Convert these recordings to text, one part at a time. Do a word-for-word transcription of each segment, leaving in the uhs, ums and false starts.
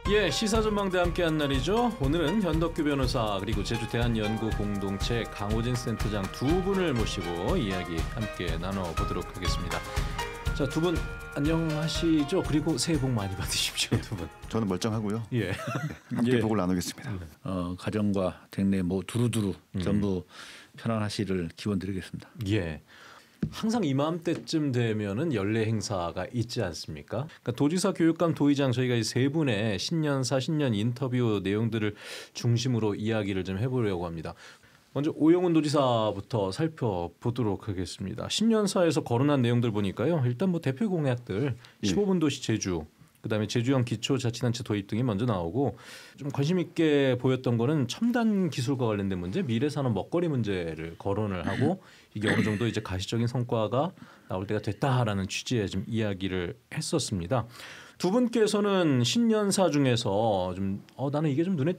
예, 시사전망대 함께한 날이죠. 오늘은 현덕규 변호사 그리고 제주대한연구공동체 강호진 센터장 두 분을 모시고 이야기 함께 나눠보도록 하겠습니다. 자, 두 분 안녕하시죠? 그리고 새해 복 많이 받으십시오, 두 분. 저는 멀쩡하고요. 예, 네, 함께 예. 복을 나누겠습니다. 어, 가정과 댁내 뭐 두루두루 음. 전부 편안하시를 기원드리겠습니다. 예. 항상 이맘때쯤 되면은 연례 행사가 있지 않습니까? 그러니까 도지사, 교육감, 도의장 저희가 이 세 분의 신년사, 신년 인터뷰 내용들을 중심으로 이야기를 좀 해보려고 합니다. 먼저 오영훈 도지사부터 살펴보도록 하겠습니다. 신년사에서 거론한 내용들 보니까요. 일단 뭐 대표 공약들 예. 십오 분 도시 제주, 그다음에 제주형 기초자치단체 도입 등이 먼저 나오고 좀 관심 있게 보였던 거는 첨단 기술과 관련된 문제, 미래산업 먹거리 문제를 거론을 하고 이게 어느 정도 이제 가시적인 성과가 나올 때가 됐다라는 취지의 좀 이야기를 했었습니다. 두 분께서는 신년사 중에서 좀 어, 나는 이게 좀 눈에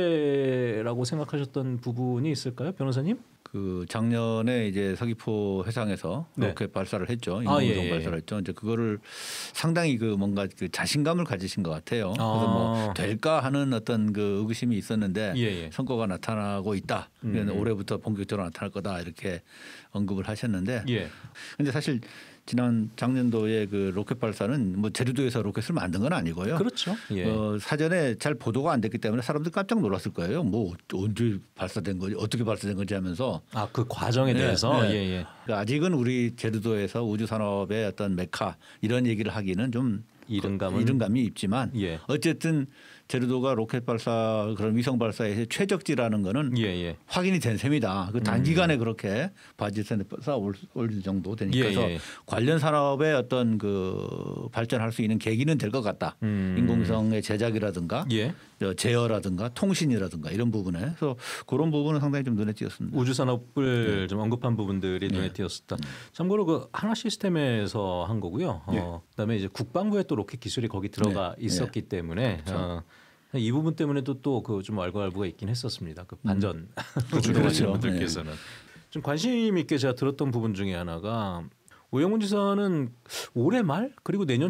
띄던데라고 생각하셨던 부분이 있을까요, 변호사님? 그 작년에 이제 서귀포 해상에서 네. 로켓 발사를 했죠. 아, 인공위성 예, 예. 발사를 했죠. 이제 그거를 상당히 그 뭔가 그 자신감을 가지신 것 같아요. 아. 그래서 뭐 될까 하는 어떤 그 의구심이 있었는데 예, 예. 성과가 성과가 나타나고 있다. 음. 올해부터 본격적으로 나타날 거다 이렇게 언급을 하셨는데. 예. 근데 사실 지난 작년도에 그 로켓 발사는 뭐 제주도에서 로켓을 만든 건 아니고요. 그렇죠. 예. 어, 사전에 잘 보도가 안 됐기 때문에 사람들이 깜짝 놀랐을 거예요. 뭐 언제 발사된 거지, 어떻게 발사된 거지 하면서. 아, 그 과정에 네, 대해서 네. 예, 예. 그러니까 아직은 우리 제주도에서 우주 산업의 어떤 메카 이런 얘기를 하기는 좀 이른감은 이른감이 있지만 예. 어쨌든 제주도가 로켓 발사 그런 위성 발사의 최적지라는 거는 예, 예. 확인이 된 셈이다. 그 단기간에 음. 그렇게 바지선에 쌓아올 정도 되니까 예, 그래서 예. 관련 산업의 어떤 그 발전할 수 있는 계기는 될 것 같다. 음. 인공위성의 제작이라든가 예. 제어라든가 통신이라든가 이런 부분에 그래서 그런 부분은 상당히 좀 눈에 띄었습니다. 우주 산업을 네. 좀 언급한 부분들이 눈에 네. 띄었었다. 참고로 그 하나 시스템에서 한 거고요. 예. 어, 그다음에 이제 국방부에 또 로켓 기술이 거기 들어가 네. 있었기 네. 때문에 그렇죠. 어, 이 부분 때문에도 또 그 좀 알고알부가 있긴 했었습니다. 그 반전 그렇죠. 운동하시는 그렇죠. 분들께서는 좀 관심 있게 제가 들었던 부분 중에 하나가 오영훈 지사는 올해 말 그리고 내년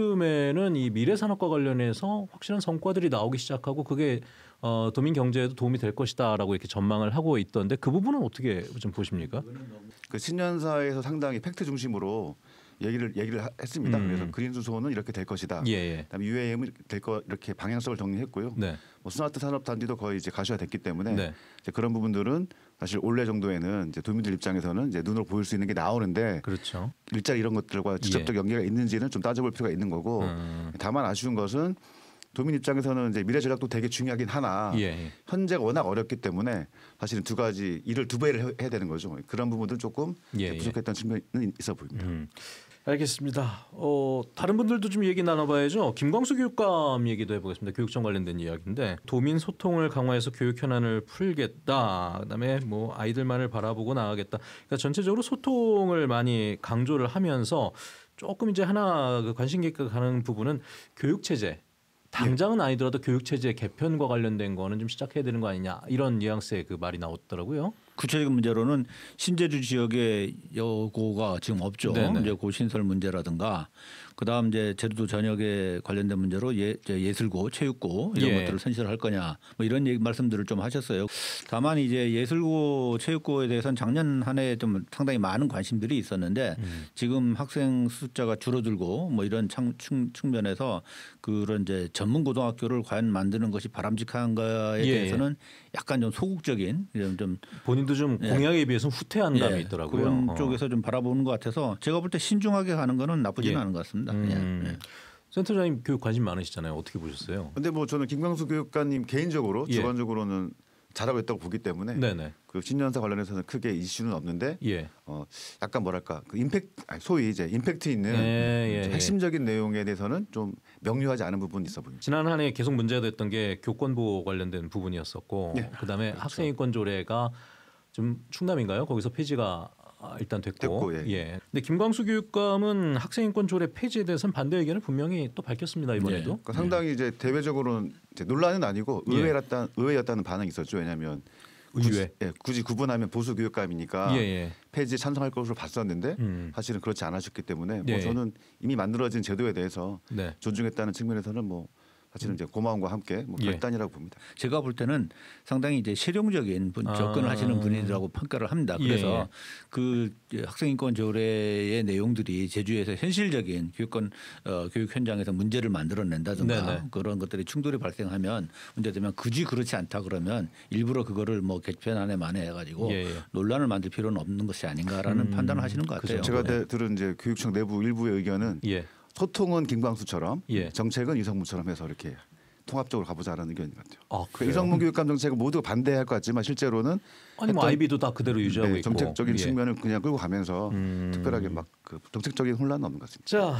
초쯤에는 이 미래 산업과 관련해서 확실한 성과들이 나오기 시작하고 그게 어, 도민 경제에도 도움이 될 것이다라고 이렇게 전망을 하고 있던데 그 부분은 어떻게 좀 보십니까? 그 신년사에서 상당히 팩트 중심으로 얘기를 얘기를 하- 했습니다. 음. 그래서 그린 수소는 이렇게 될 것이다. 예, 예. 그다음에 유에이엠은 이렇게 될 거 이렇게 방향성을 정리했고요. 네. 뭐 스마트 산업 단지도 거의 이제 가셔야됐기 때문에 네. 이제 그런 부분들은 사실 올해 정도에는 이제 도민들 입장에서는 이제 눈으로 보일 수 있는 게 나오는데 그렇죠. 일자리 이런 것들과 직접적 예. 연계가 있는지는 좀 따져볼 필요가 있는 거고 음. 다만 아쉬운 것은 도민 입장에서는 이제 미래 전략도 되게 중요하긴 하나 예, 예. 현재가 워낙 어렵기 때문에 사실은 두 가지 일을 두 배를 해- 해야 되는 거죠. 그런 부분들은 조금 예, 이제 예. 부족했던 측면이 있어 보입니다. 음. 알겠습니다. 어, 다른 분들도 좀 얘기 나눠봐야죠. 김광수 교육감 얘기도 해보겠습니다. 교육청 관련된 이야기인데 도민 소통을 강화해서 교육 현안을 풀겠다. 그다음에 뭐 아이들만을 바라보고 나가겠다. 그러니까 전체적으로 소통을 많이 강조를 하면서 조금 이제 하나 그 관심 깊게 가는 부분은 교육 체제. 당장은 아니더라도 교육 체제 개편과 관련된 거는 좀 시작해야 되는 거 아니냐 이런 뉘앙스의 그 말이 나왔더라고요. 구체적인 문제로는 신제주 지역의 여고가 지금 없죠. 네네. 이제 고신설 문제라든가 그다음 이제 제주도 전역에 관련된 문제로 예, 이제 예술고, 체육고 이런 예. 것들을 선실할 거냐 뭐 이런 얘기 말씀들을 좀 하셨어요. 다만 이제 예술고, 체육고에 대해서는 작년 한 해 좀 상당히 많은 관심들이 있었는데 음. 지금 학생 숫자가 줄어들고 뭐 이런 창, 측, 측면에서 그런 이제 전문 고등학교를 과연 만드는 것이 바람직한가에 예, 대해서는 약간 좀 소극적인 이런 좀 본인도 좀 예. 공약에 비해서는 후퇴한 감이 예, 있더라고요. 그런 어. 쪽에서 좀 바라보는 것 같아서 제가 볼 때 신중하게 가는 거는 나쁘지는 예. 않은 것 같습니다. 음. 예. 예. 센터장님 교육 관심 많으시잖아요. 어떻게 보셨어요? 근데 뭐 저는 김광수 교육관님 개인적으로 예. 주관적으로는 잘하고 있다고 보기 때문에 네네. 그 신년사 관련해서는 크게 이슈는 없는데 예. 어 약간 뭐랄까 그 임팩트 아니, 소위 이제 임팩트 있는 예, 예, 예. 핵심적인 내용에 대해서는 좀 명료하지 않은 부분이 있어 보입니다. 지난 한 해 계속 문제가 됐던 게 교권보호 관련된 부분이었었고 예. 그다음에 그렇죠. 학생인권 조례가 좀 충남인가요? 거기서 폐지가 일단 됐고, 됐고, 예. 예. 근데 김광수 교육감은 학생인권 조례 폐지에 대해서는 반대 의견을 분명히 또 밝혔습니다 이번에도. 그러니까 상당히 이제 대외적으로는 이제 논란은 아니고 예. 의외였다 의외였다는 반응이 있었죠. 왜냐하면 굳이, 의외. 예, 굳이 구분하면 보수 교육감이니까 예, 예. 폐지에 찬성할 것으로 봤었는데 음. 사실은 그렇지 않으셨기 때문에 예. 뭐 저는 이미 만들어진 제도에 대해서 네. 존중했다는 측면에서는 뭐 사실은 이제 고마움과 함께 뭐 예. 결단이라고 봅니다. 제가 볼 때는 상당히 이제 실용적인 분, 아. 접근을 하시는 분이라고 평가를 합니다. 그래서 예, 예. 그 학생인권 조례의 내용들이 제주에서 현실적인 교육권 어, 교육 현장에서 문제를 만들어낸다든가 네네. 그런 것들이 충돌이 발생하면 문제되면 굳이 그렇지 않다 그러면 일부러 그거를 뭐 개편안에 만회해가지고 예, 예. 논란을 만들 필요는 없는 것이 아닌가라는 음, 판단을 하시는 것 같아요. 제가 네. 대- 들은 이제 교육청 내부 일부의 의견은 예. 소통은 김광수처럼 예. 정책은 이성문처럼 해서 이렇게 통합적으로 가보자라는 의견인 것 같아요. 아, 그 그래요? 이성문 교육감 정책을 모두 반대할 것 같지만 실제로는 아니 뭐 했던- 아이비도 다 그대로 유지하고 네, 있고 정책적인 예. 측면을 그냥 끌고 가면서 음. 특별하게 막 그 정책적인 혼란은 없는 것 같습니다. 자,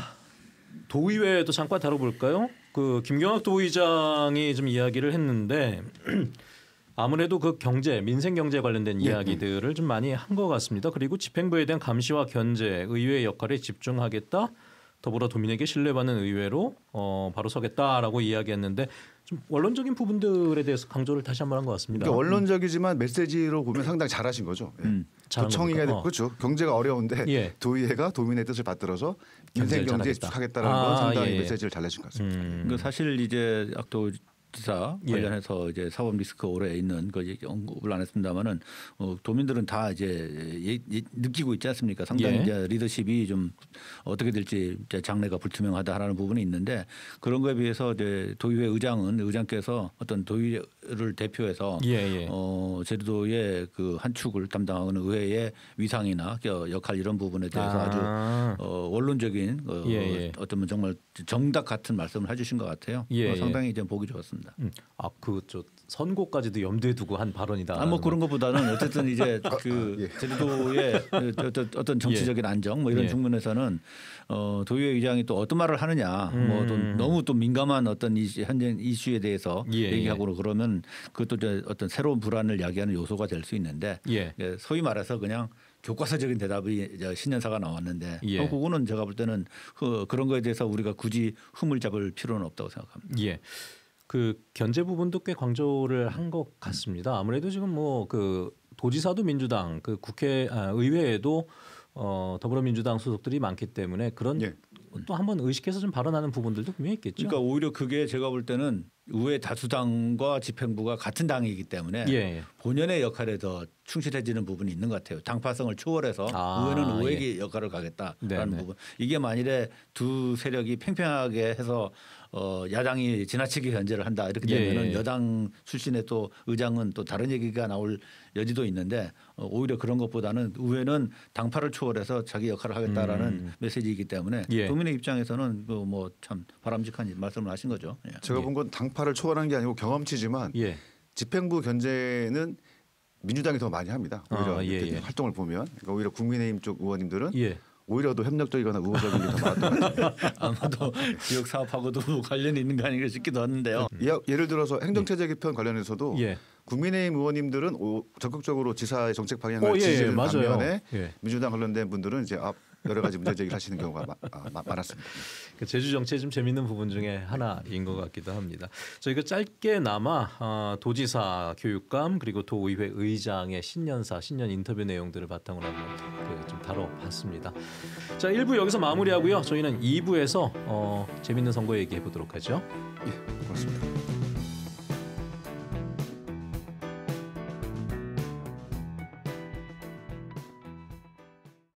도의회도 잠깐 다뤄볼까요? 그 김경학 도의장이 좀 이야기를 했는데 아무래도 그 경제, 민생 경제 관련된 예, 이야기들을 좀 많이 한 것 같습니다. 그리고 집행부에 대한 감시와 견제, 의회의 역할에 집중하겠다. 더불어 도민에게 신뢰받는 의회로 어, 바로 서겠다라고 이야기했는데 좀 원론적인 부분들에 대해서 강조를 다시 한번 한 것 같습니다. 그러니까 원론적이지만 메시지로 보면 상당히 잘하신 거죠. 예. 음. 잘한 도청이 해야 돼. 겁니까? 어. 그렇죠. 경제가 어려운데 예. 도의회가 도민의 뜻을 받들어서 민생 경제를 경제에 잘하겠다. 집중하겠다는 아, 건 상당히 예, 예. 메시지를 잘 내신 것 같습니다. 음. 그 사실 이제 악도 지사 예. 관련해서 이제 사법 리스크 오래 있는 그 얘기 언급을 안 했습니다만은 어, 도민들은 다 이제 예, 예, 느끼고 있지 않습니까? 상당히 예. 이제 리더십이 좀 어떻게 될지 이제 장래가 불투명하다라는 부분이 있는데 그런 거에 비해서 이제 도의회 의장은 의장께서 어떤 도의회를 대표해서 예, 예. 어, 제주도의 그 한 축을 담당하는 의회의 위상이나 그 역할 이런 부분에 대해서 아. 주 아. 어, 원론적인 어, 예, 예. 어쩌면 정말 정답 같은 말씀을 해주신 것 같아요. 예, 어, 예. 상당히 좀 보기 좋았습니다. 음. 아, 그 저 선고까지도 염두에 두고 한 발언이다. 아, 뭐 그런 것보다는 어쨌든 이제 아, 그 예. 제주도의 그 어떤, 어떤 정치적인 안정 뭐 이런 예. 측면에서는 어, 도의회 의장이 또 어떤 말을 하느냐 뭐 또 음. 너무 또 민감한 어떤 이슈, 현재 이슈에 대해서 예, 얘기하고 그러면 그것도 이제 어떤 새로운 불안을 야기하는 요소가 될 수 있는데 예. 예, 소위 말해서 그냥 교과서적인 대답이 이제 신년사가 나왔는데 예. 어, 그거는 제가 볼 때는 그, 그런 거에 대해서 우리가 굳이 흠을 잡을 필요는 없다고 생각합니다. 예. 그 견제 부분도 꽤 강조를 한 것 같습니다. 아무래도 지금 뭐 그 도지사도 민주당, 그 국회 아, 의회에도 어, 더불어민주당 소속들이 많기 때문에 그런 예. 또 한번 의식해서 좀 발언하는 부분들도 분명히 있겠죠. 그러니까 오히려 그게 제가 볼 때는 의회 다수당과 집행부가 같은 당이기 때문에 예, 예. 본연의 역할에 더 충실해지는 부분이 있는 것 같아요. 당파성을 초월해서 아, 의회는 의회의 역할을 가겠다라는 네네. 부분. 이게 만일에 두 세력이 팽팽하게 해서 어, 야당이 지나치게 견제를 한다 이렇게 예, 되면은 예. 여당 출신의 또 의장은 또 다른 얘기가 나올 여지도 있는데 어, 오히려 그런 것보다는 의회는 당파를 초월해서 자기 역할을 하겠다라는 음. 메시지이기 때문에 예. 도민의 입장에서는 그 뭐 참 바람직한 말씀을 하신 거죠. 예. 제가 예. 본 건 당파를 초월한 게 아니고 경험치지만 예. 집행부 견제는 민주당이 더 많이 합니다. 오히려 아, 예, 이렇게 예. 활동을 보면 그러니까 오히려 국민의힘 쪽 의원님들은 예. 오히려 더 협력적이거나 우호적인 게 더 많았던 것 같아요. 아마도 지역 사업하고도 뭐 관련이 있는 거 아닌가 싶기도 하는데요. 예- 예를 들어서 행정체제 개편 관련해서도 예. 국민의힘 의원님들은 오- 적극적으로 지사의 정책 방향을 어, 예, 예, 지지하는 맞아요. 반면에 예. 민주당 관련된 분들은 이제 앞 여러 가지 문제 제기를 하시는 경우가 마- 아, 마- 많았습니다. 그 제주 정치의 좀 재밌는 부분 중에 하나인 것 같기도 합니다. 저희가 짧게나마 어, 도지사, 교육감 그리고 도의회 의장의 신년사, 신년 인터뷰 내용들을 바탕으로 한번 그좀 다뤄봤습니다. 자, 일 부 여기서 마무리하고요. 저희는 이 부에서 어, 재밌는 선거 얘기해 보도록 하죠. 예, 고맙습니다.